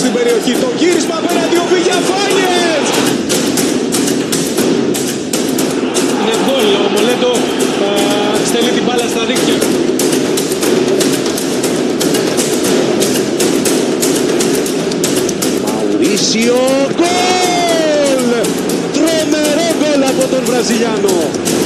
στην περιοχή. Το γύρισμα απέναντι ο Βηγιαφάνιες. Είναι γκολ. Ο Μολέντο στέλνει την μπάλα στα δίκτυα. Μαουρίσιο, γκολ! Τρομερό γκολ από τον Βραζιλιάνο.